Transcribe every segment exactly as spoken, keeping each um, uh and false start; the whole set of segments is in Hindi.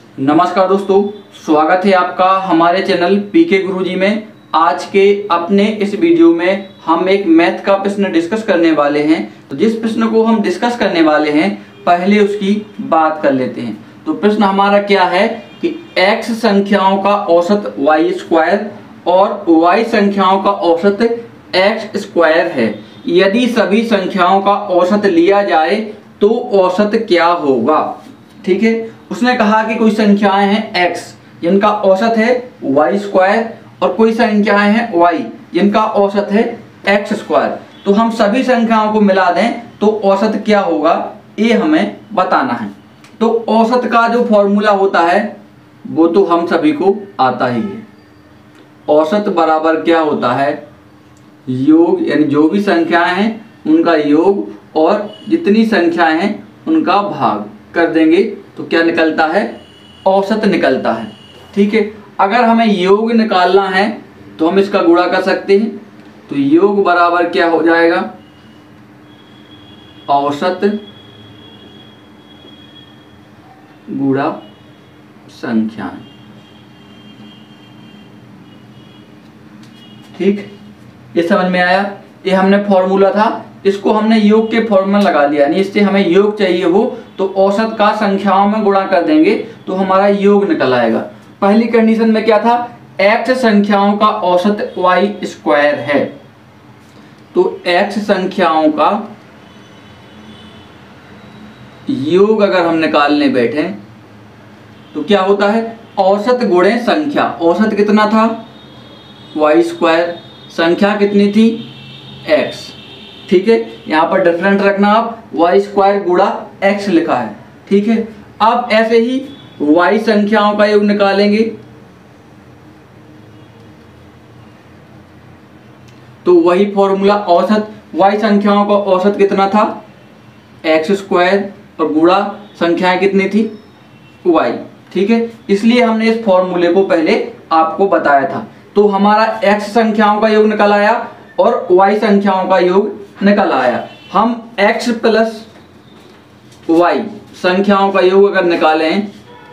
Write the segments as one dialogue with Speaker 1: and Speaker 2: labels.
Speaker 1: नमस्कार दोस्तों, स्वागत है आपका हमारे चैनल पीके गुरुजी में। आज के अपने इस वीडियो में हम एक मैथ का प्रश्न डिस्कस करने वाले हैं। तो जिस प्रश्न को हम डिस्कस करने वाले हैं पहले उसकी बात कर लेते हैं। तो प्रश्न हमारा क्या है कि x संख्याओं का औसत y स्क्वायर और y संख्याओं का औसत x स्क्वायर है। यदि सभी संख्याओं का औसत लिया जाए तो औसत क्या होगा। ठीक है, उसने कहा कि कोई संख्याएं हैं x जिनका औसत है y स्क्वायर और कोई संख्याएं हैं y जिनका औसत है x स्क्वायर। तो हम सभी संख्याओं को मिला दें तो औसत क्या होगा ये हमें बताना है। तो औसत का जो फॉर्मूला होता है वो तो हम सभी को आता ही है। औसत बराबर क्या होता है, योग, यानी जो भी संख्याएं हैं उनका योग और जितनी संख्याएं हैं उनका भाग कर देंगे तो क्या निकलता है, औसत निकलता है। ठीक है, अगर हमें योग निकालना है तो हम इसका गुणा कर सकते हैं। तो योग बराबर क्या हो जाएगा, औसत गुणा संख्याएं। ठीक, ये समझ में आया। ये हमने फॉर्मूला था, इसको हमने योग के फॉर्मूला लगा लिया, यानी इससे हमें योग चाहिए हो तो औसत का संख्याओं में गुणा कर देंगे तो हमारा योग निकल आएगा। पहली कंडीशन में क्या था, x संख्याओं का औसत y स्क्वायर है। तो x संख्याओं का योग अगर हम निकालने बैठे तो क्या होता है, औसत गुणे संख्या। औसत कितना था, y स्क्वायर, संख्या कितनी थी, x। ठीक है, यहाँ पर डिफरेंट रखना आप, y स्क्वायर गुणा x लिखा है। ठीक है, अब ऐसे ही y संख्याओं का योग निकालेंगे तो वही फॉर्मूला, औसत y संख्याओं का औसत कितना था, x स्क्वायर और गुणा संख्याएं कितनी थी, y। ठीक है, इसलिए हमने इस फॉर्मूले को पहले आपको बताया था। तो हमारा x संख्याओं का योग निकल आया और y संख्याओं का योग निकल आया। हम x प्लस y संख्याओं का योग अगर निकालें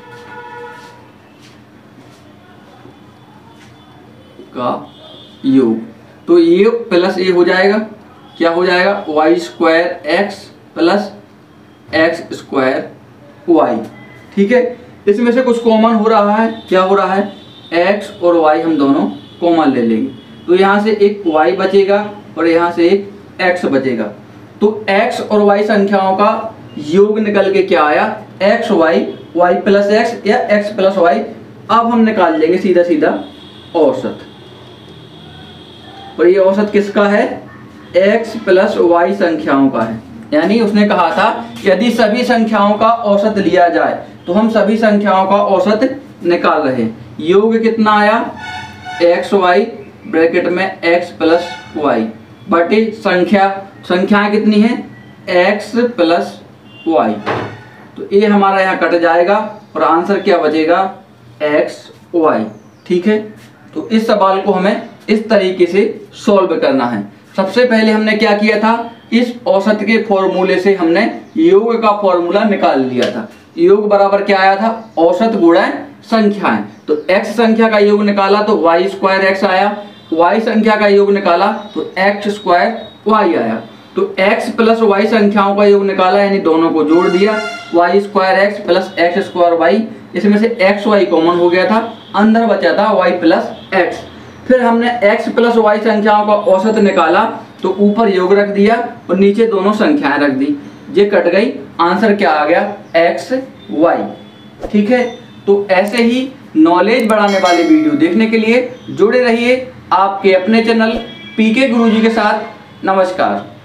Speaker 1: का योग तो ये प्लस ये हो जाएगा, क्या हो जाएगा, y square x plus x square y। ठीक है, इसमें से कुछ कॉमन हो रहा है, क्या हो रहा है, x और y हम दोनों कॉमन ले लेंगे तो यहाँ से एक y बचेगा और यहाँ से एक x बचेगा। तो x और y संख्याओं का योग निकल के क्या आया, x y, y plus x या x प्लस y। अब हम निकाल लेंगे सीधा सीधा औसत, और ये औसत किसका है, x प्लस y संख्याओं का है। यानी उसने कहा था यदि सभी संख्याओं का औसत लिया जाए तो हम सभी संख्याओं का औसत निकाल रहे हैं। योग कितना आया, एक्स वाई ब्रैकेट में x प्लस वाई बटे संख्या, संख्याएं कितनी है, x प्लस वाई। तो ये हमारा यहाँ कट जाएगा और आंसर क्या बचेगा, एक्स वाई। ठीक है, तो इस सवाल को हमें इस तरीके से सॉल्व करना है। सबसे पहले हमने क्या किया था, इस औसत के फॉर्मूले से हमने योग का फॉर्मूला निकाल लिया था। योग बराबर क्या आया था, औसत गुणा संख्याएं। तो x संख्या का योग निकाला तो y स्क्वायर एक्स आया, y संख्या का योग निकाला तो x स्क्वायर y आया। तो x प्लस y संख्याओं का योग निकाला यानी दोनों को जोड़ दिया, y square x plus x square y। इसमें से x y कॉमन हो गया था, अंदर बचा था y प्लस x। फिर हमने x प्लस y संख्याओं का औसत निकाला तो ऊपर योग रख दिया और नीचे दोनों संख्याएं रख दी, ये कट गई, आंसर क्या आ गया, एक्स वाई। ठीक है, तो ऐसे ही नॉलेज बढ़ाने वाले वीडियो देखने के लिए जुड़े रहिए आपके अपने चैनल पीके गुरुजी के साथ। नमस्कार।